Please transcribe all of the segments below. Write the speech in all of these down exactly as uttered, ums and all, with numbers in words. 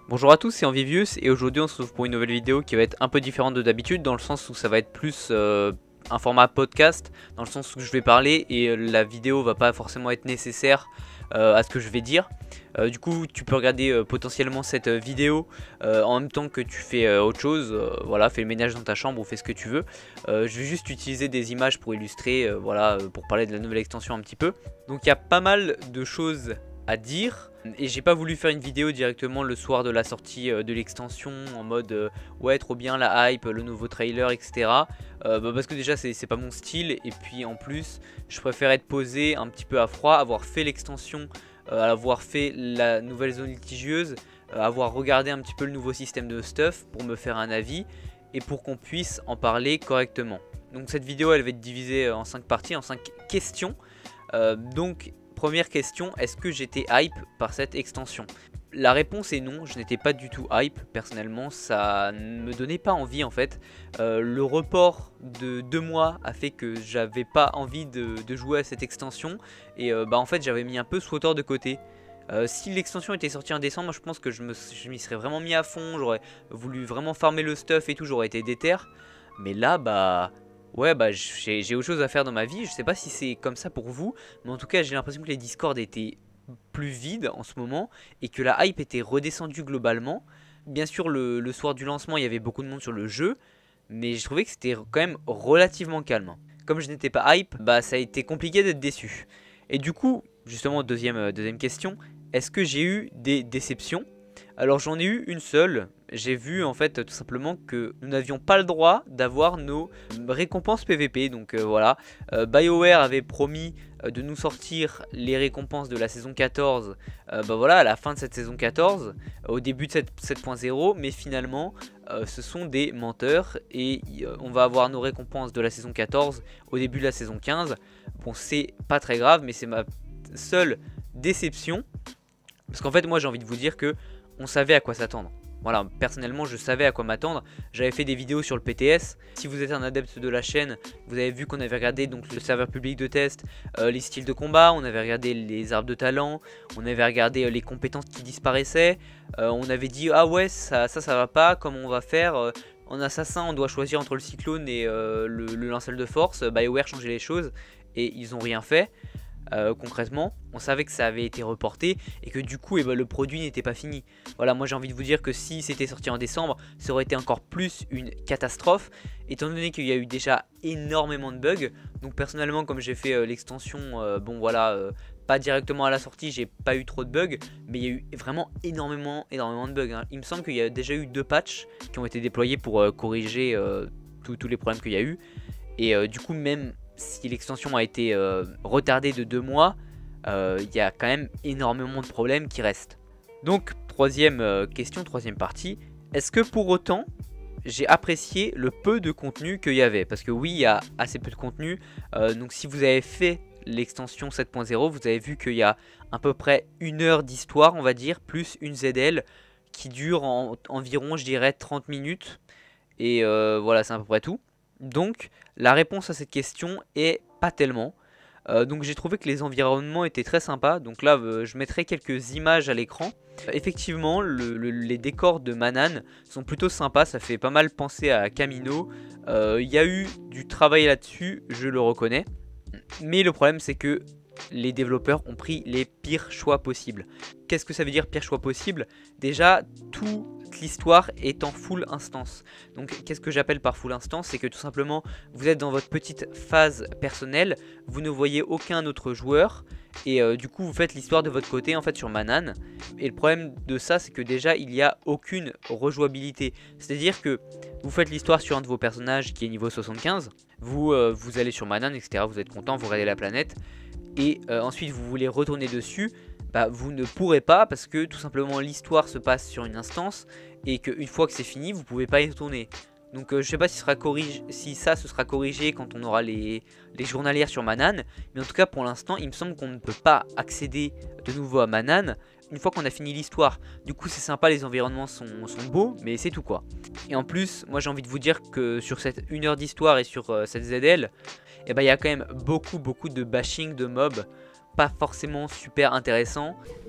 Bonjour à tous, c'est Envivius et aujourd'hui on se retrouve pour une nouvelle vidéo qui va être un peu différente de d'habitude dans le sens où ça va être plus euh, un format podcast, dans le sens où je vais parler et euh, la vidéo va pas forcément être nécessaire euh, à ce que je vais dire. Euh, du coup tu peux regarder euh, potentiellement cette euh, vidéo euh, en même temps que tu fais euh, autre chose, euh, voilà, fais le ménage dans ta chambre ou fais ce que tu veux. Euh, je vais juste utiliser des images pour illustrer, euh, voilà, euh, pour parler de la nouvelle extension un petit peu. Donc il y a pas mal de choses à dire et j'ai pas voulu faire une vidéo directement le soir de la sortie euh, de l'extension en mode euh, ouais trop bien la hype, le nouveau trailer, etc. euh, bah, parce que déjà c'est pas mon style et puis en plus je préfère être posé un petit peu à froid, avoir fait l'extension, euh, avoir fait la nouvelle zone litigieuse, euh, avoir regardé un petit peu le nouveau système de stuff pour me faire un avis et pour qu'on puisse en parler correctement. Donc cette vidéo elle va être divisée en cinq parties, en cinq questions. euh, donc Première question, est-ce que j'étais hype par cette extension? La réponse est non, je n'étais pas du tout hype, personnellement ça ne me donnait pas envie en fait. Euh, le report de deux mois a fait que j'avais pas envie de, de jouer à cette extension et euh, bah en fait j'avais mis un peu SWTOR de côté. Euh, si l'extension était sortie en décembre, je pense que je m'y serais vraiment mis à fond, j'aurais voulu vraiment farmer le stuff et tout, j'aurais été déter. Mais là bah... Ouais bah j'ai autre chose à faire dans ma vie, je sais pas si c'est comme ça pour vous, mais en tout cas j'ai l'impression que les Discord étaient plus vides en ce moment et que la hype était redescendue globalement. Bien sûr le, le soir du lancement il y avait beaucoup de monde sur le jeu, mais je trouvais que c'était quand même relativement calme. Comme je n'étais pas hype, bah ça a été compliqué d'être déçu. Et du coup, justement deuxième, euh, deuxième question, est-ce que j'ai eu des déceptions? Alors j'en ai eu une seule. J'ai vu en fait tout simplement que nous n'avions pas le droit d'avoir nos récompenses P V P. Donc euh, voilà, euh, BioWare avait promis euh, de nous sortir les récompenses de la saison quatorze, euh, bah voilà, à la fin de cette saison quatorze, euh, au début de cette sept point zéro, mais finalement euh, ce sont des menteurs et euh, on va avoir nos récompenses de la saison quatorze au début de la saison quinze. Bon, c'est pas très grave, mais c'est ma seule déception. Parce qu'en fait moi j'ai envie de vous dire que on savait à quoi s'attendre. Voilà, personnellement je savais à quoi m'attendre. J'avais fait des vidéos sur le P T S. Si vous êtes un adepte de la chaîne, vous avez vu qu'on avait regardé donc le serveur public de test, euh, les styles de combat, on avait regardé les arbres de talent, on avait regardé euh, les compétences qui disparaissaient. Euh, on avait dit ah ouais ça ça, ça va pas, comment on va faire euh, en assassin on doit choisir entre le cyclone et euh, le, le linceul de force. BioWare changeait les choses et ils ont rien fait. Euh, concrètement, on savait que ça avait été reporté et que du coup eh ben, le produit n'était pas fini. Voilà, moi j'ai envie de vous dire que si c'était sorti en décembre, ça aurait été encore plus une catastrophe, étant donné qu'il y a eu déjà énormément de bugs. Donc personnellement, comme j'ai fait euh, l'extension, euh, bon voilà, euh, pas directement à la sortie, j'ai pas eu trop de bugs, mais il y a eu vraiment énormément, énormément de bugs. Hein. Il me semble qu'il y a déjà eu deux patchs qui ont été déployés pour euh, corriger euh, tous les problèmes qu'il y a eu. Et euh, du coup, même si l'extension a été euh, retardée de deux mois, il euh, y a quand même énormément de problèmes qui restent. Donc, troisième euh, question, troisième partie, est-ce que pour autant, j'ai apprécié le peu de contenu qu'il y avait? Parce que oui, il y a assez peu de contenu, euh, donc si vous avez fait l'extension sept point zéro, vous avez vu qu'il y a à peu près une heure d'histoire, on va dire, plus une Z L qui dure en, environ, je dirais, trente minutes. Et euh, voilà, c'est à peu près tout. Donc la réponse à cette question est pas tellement. Euh, donc j'ai trouvé que les environnements étaient très sympas. Donc là euh, je mettrai quelques images à l'écran. Euh, effectivement le, le, les décors de Manhunt sont plutôt sympas. Ça fait pas mal penser à Kamino. Il euh, y a eu du travail là-dessus, je le reconnais. Mais le problème c'est que les développeurs ont pris les pires choix possibles. Qu'est-ce que ça veut dire pire choix possible? Déjà tout l'histoire est en full instance. Donc qu'est-ce que j'appelle par full instance? C'est que tout simplement vous êtes dans votre petite phase personnelle, vous ne voyez aucun autre joueur et euh, du coup vous faites l'histoire de votre côté en fait sur Manhunt. Et le problème de ça c'est que déjà il n'y a aucune rejouabilité. C'est à dire que vous faites l'histoire sur un de vos personnages qui est niveau soixante-quinze, vous, euh, vous allez sur Manhunt, etc, vous êtes content, vous regardez la planète et euh, ensuite vous voulez retourner dessus. Bah, vous ne pourrez pas parce que tout simplement l'histoire se passe sur une instance et qu'une fois que c'est fini vous pouvez pas y retourner. Donc euh, je sais pas si, sera corrigé, si ça se sera corrigé quand on aura les, les journalières sur Manhunt, mais en tout cas pour l'instant il me semble qu'on ne peut pas accéder de nouveau à Manhunt une fois qu'on a fini l'histoire. Du coup c'est sympa, les environnements sont, sont beaux, mais c'est tout quoi. Et en plus moi j'ai envie de vous dire que sur cette une heure d'histoire et sur euh, cette Z L, eh ben, il y a quand même beaucoup beaucoup de bashing de mobs pas forcément super intéressant.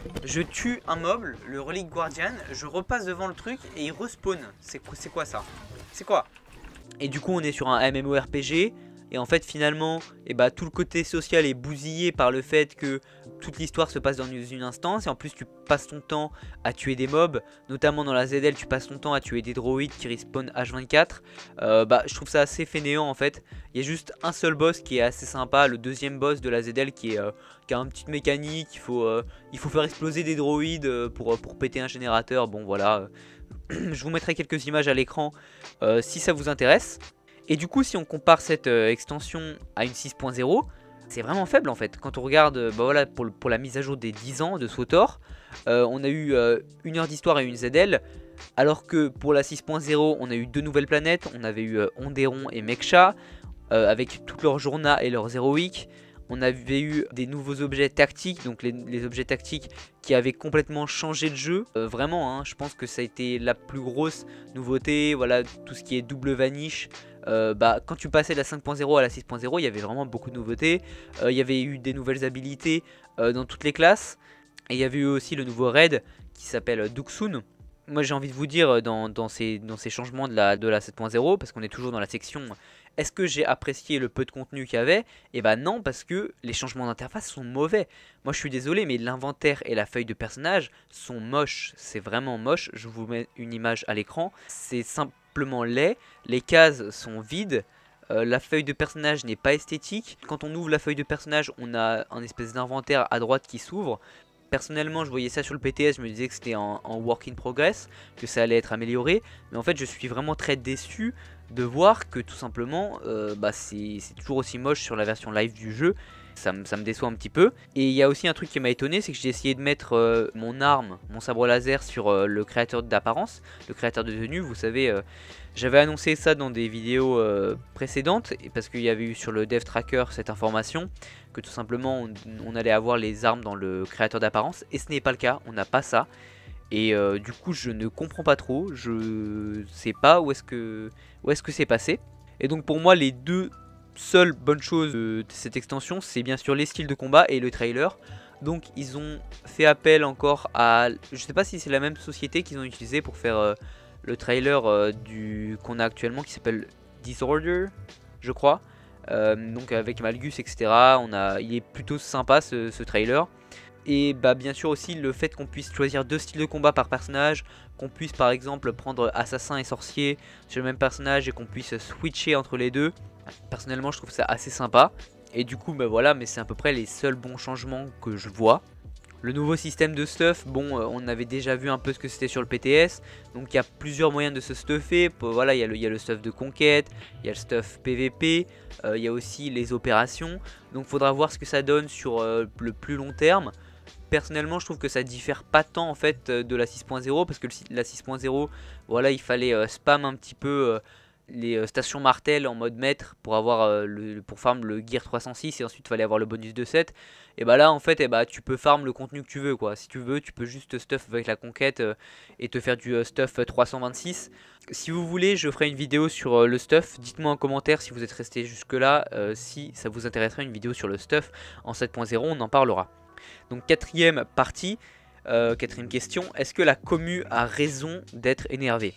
Je tue un mob, le Relic Guardian, je repasse devant le truc et il respawn. C'est quoi ça? C'est quoi? Et du coup on est sur un MMORPG. Et en fait finalement eh bah, tout le côté social est bousillé par le fait que toute l'histoire se passe dans une instance. Et en plus tu passes ton temps à tuer des mobs. Notamment dans la Z L tu passes ton temps à tuer des droïdes qui respawn H vingt-quatre. euh, bah, Je trouve ça assez fainéant en fait. Il y a juste un seul boss qui est assez sympa. Le deuxième boss de la Z L qui, est, euh, qui a une petite mécanique. Il faut, euh, il faut faire exploser des droïdes euh, pour, pour péter un générateur. Bon voilà. Je vous mettrai quelques images à l'écran euh, si ça vous intéresse. Et du coup si on compare cette euh, extension à une six point zéro, c'est vraiment faible en fait. Quand on regarde bah voilà, pour, pour la mise à jour des dix ans de SWTOR, euh, on a eu euh, une heure d'histoire et une Z L. Alors que pour la six point zéro on a eu deux nouvelles planètes. On avait eu euh, Onderon et Meksha euh, avec toutes leurs journées et leurs héroïques. On avait eu des nouveaux objets tactiques, donc les, les objets tactiques qui avaient complètement changé le jeu. Euh, vraiment, hein, je pense que ça a été la plus grosse nouveauté. Voilà, tout ce qui est double vanish. Euh, bah, quand tu passais de la cinq point zéro à la six point zéro, il y avait vraiment beaucoup de nouveautés. Euh, il y avait eu des nouvelles habilités euh, dans toutes les classes. Et il y avait eu aussi le nouveau raid qui s'appelle Duxun. Moi j'ai envie de vous dire dans, dans, ces, dans ces changements de la, de la sept point zéro, parce qu'on est toujours dans la section est-ce que j'ai apprécié le peu de contenu qu'il y avait? Et bah non, parce que les changements d'interface sont mauvais. Moi je suis désolé, mais l'inventaire et la feuille de personnage sont moches. C'est vraiment moche. Je vous mets une image à l'écran. C'est simplement laid. Les cases sont vides. Euh, la feuille de personnage n'est pas esthétique. Quand on ouvre la feuille de personnage, on a un espèce d'inventaire à droite qui s'ouvre. Personnellement je voyais ça sur le P T S, je me disais que c'était en, en work in progress, que ça allait être amélioré. Mais en fait je suis vraiment très déçu de voir que tout simplement euh, bah, c'est toujours aussi moche sur la version live du jeu. Ça, ça me déçoit un petit peu. Et il y a aussi un truc qui m'a étonné, c'est que j'ai essayé de mettre euh, mon arme, mon sabre laser sur euh, le créateur d'apparence, le créateur de tenue. Vous savez, euh, j'avais annoncé ça dans des vidéos euh, précédentes, parce qu'il y avait eu sur le dev tracker cette information, que tout simplement on, on allait avoir les armes dans le créateur d'apparence. Et ce n'est pas le cas, on n'a pas ça. Et euh, du coup je ne comprends pas trop, je sais pas où est-ce que où est-ce que c'est passé. Et donc pour moi les deux seules bonnes choses de cette extension, c'est bien sûr les styles de combat et le trailer. Donc ils ont fait appel encore à, je sais pas si c'est la même société qu'ils ont utilisé pour faire euh, le trailer euh, du qu'on a actuellement qui s'appelle Disorder, je crois. Euh, donc avec Malgus, et cetera. On a, il est plutôt sympa ce, ce trailer. Et bah bien sûr aussi le fait qu'on puisse choisir deux styles de combat par personnage, qu'on puisse par exemple prendre assassin et sorcier sur le même personnage et qu'on puisse switcher entre les deux. Personnellement je trouve ça assez sympa. Et du coup bah voilà, mais c'est à peu près les seuls bons changements que je vois. Le nouveau système de stuff, bon euh, on avait déjà vu un peu ce que c'était sur le P T S. Donc il y a plusieurs moyens de se stuffer. Voilà, il y, a le, il y a le stuff de conquête, il y a le stuff P V P, euh, il y a aussi les opérations. Donc il faudra voir ce que ça donne sur euh, le plus long terme. Personnellement je trouve que ça diffère pas tant en fait de la six point zéro, parce que le, la six point zéro voilà il fallait euh, spam un petit peu euh, les euh, stations martel en mode maître pour avoir euh, le, pour farm le gear trois cent six, et ensuite il fallait avoir le bonus de sept. Et bah là en fait et bah, tu peux farm le contenu que tu veux quoi. Si tu veux tu peux juste stuff avec la conquête euh, et te faire du euh, stuff trois cent vingt-six. Si vous voulez je ferai une vidéo sur euh, le stuff. Dites moi en commentaire si vous êtes resté jusque là, euh, si ça vous intéresserait une vidéo sur le stuff en sept point zéro, on en parlera. Donc quatrième partie, euh, quatrième question, est-ce que la commu a raison d'être énervée?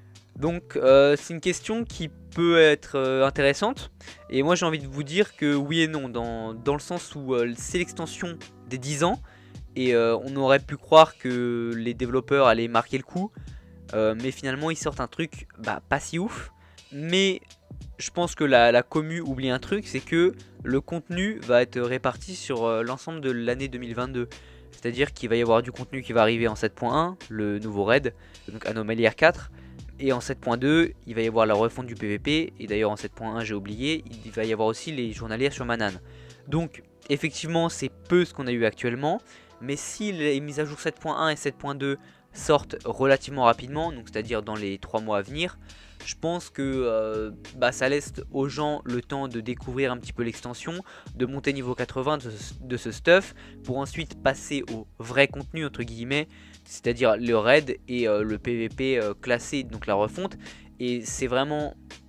Donc euh, c'est une question qui peut être euh, intéressante, et moi j'ai envie de vous dire que oui et non, dans, dans le sens où euh, c'est l'extension des dix ans, et euh, on aurait pu croire que les développeurs allaient marquer le coup, euh, mais finalement ils sortent un truc bah, pas si ouf. Mais je pense que la, la commu oublie un truc, c'est que le contenu va être réparti sur euh, l'ensemble de l'année deux mille vingt-deux. C'est-à-dire qu'il va y avoir du contenu qui va arriver en sept point un, le nouveau raid, donc Anomaly R quatre. Et en sept point deux, il va y avoir la refonte du P V P. Et d'ailleurs en sept point un, j'ai oublié, il va y avoir aussi les journalières sur Manan. Donc effectivement c'est peu ce qu'on a eu actuellement. Mais si les mises à jour sept point un et sept point deux sortent relativement rapidement, donc c'est-à-dire dans les trois mois à venir, je pense que euh, bah, ça laisse aux gens le temps de découvrir un petit peu l'extension, de monter niveau quatre-vingts de, de ce stuff, pour ensuite passer au vrai contenu entre guillemets, c'est-à-dire le raid et euh, le P V P euh, classé, donc la refonte. Et c'est vraiment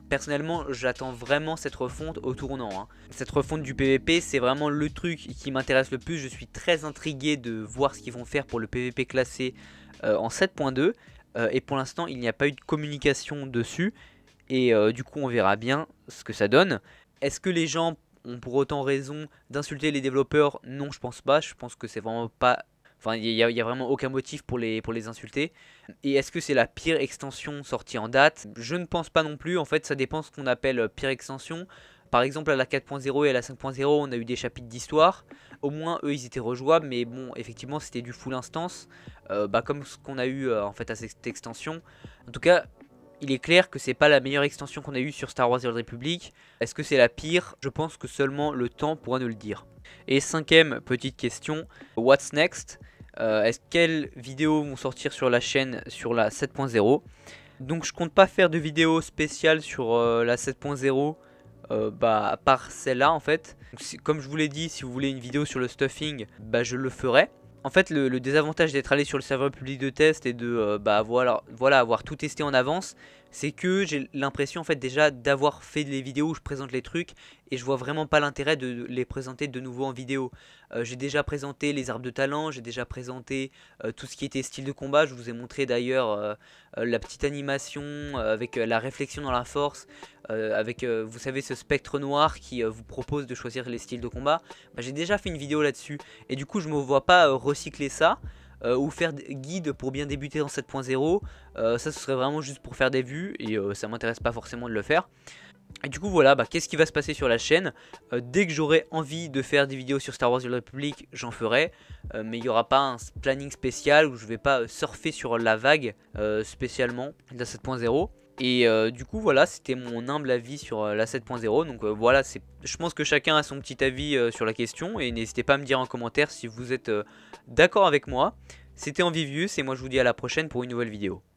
Personnellement, j'attends vraiment cette refonte au tournant. Hein. Cette refonte du P V P, c'est vraiment le truc qui m'intéresse le plus. Je suis très intrigué de voir ce qu'ils vont faire pour le P V P classé euh, en sept point deux. Euh, et pour l'instant, il n'y a pas eu de communication dessus. Et euh, du coup, on verra bien ce que ça donne. Est-ce que les gens ont pour autant raison d'insulter les développeurs? Non, je pense pas. Je pense que c'est vraiment pas... Enfin, il n'y a, a vraiment aucun motif pour les, pour les insulter. Et est-ce que c'est la pire extension sortie en date? Je ne pense pas non plus. En fait, ça dépend ce qu'on appelle pire extension. Par exemple, à la quatre point zéro et à la cinq point zéro, on a eu des chapitres d'histoire. Au moins, eux, ils étaient rejouables. Mais bon, effectivement, c'était du full instance. Euh, bah, comme ce qu'on a eu euh, en fait à cette extension. En tout cas, il est clair que c'est pas la meilleure extension qu'on a eue sur Star Wars The Old Republic. Est-ce que c'est la pire? Je pense que seulement le temps pourra nous le dire. Et cinquième petite question, what's next? Euh, Est-ce quelles vidéos vont sortir sur la chaîne sur la sept point zéro? Donc je compte pas faire de vidéo spéciale sur euh, la sept point zéro, euh, bah, à part celle-là en fait. Donc, si, comme je vous l'ai dit, si vous voulez une vidéo sur le stuffing, bah, je le ferai. En fait, le, le désavantage d'être allé sur le serveur public de test et de euh, bah, voilà, voilà, avoir tout testé en avance, c'est que j'ai l'impression en fait déjà d'avoir fait les vidéos où je présente les trucs et je vois vraiment pas l'intérêt de les présenter de nouveau en vidéo. Euh, j'ai déjà présenté les arbres de talent, j'ai déjà présenté euh, tout ce qui était style de combat. Je vous ai montré d'ailleurs euh, euh, la petite animation euh, avec euh, la réflexion dans la force, euh, avec euh, vous savez ce spectre noir qui euh, vous propose de choisir les styles de combat. Bah, j'ai déjà fait une vidéo là-dessus et du coup je me vois pas euh, recycler ça. Euh, ou faire guide pour bien débuter dans sept point zéro, euh, ça ce serait vraiment juste pour faire des vues et euh, ça m'intéresse pas forcément de le faire. Et du coup voilà, bah, qu'est-ce qui va se passer sur la chaîne? euh, Dès que j'aurai envie de faire des vidéos sur Star Wars The Old Republic, j'en ferai, euh, mais il n'y aura pas un planning spécial où je vais pas euh, surfer sur la vague euh, spécialement de la sept point zéro. Et euh, du coup voilà, c'était mon humble avis sur euh, la sept point zéro. Donc euh, voilà, je pense que chacun a son petit avis euh, sur la question. Et n'hésitez pas à me dire en commentaire si vous êtes euh, d'accord avec moi. C'était Envivius et moi je vous dis à la prochaine pour une nouvelle vidéo.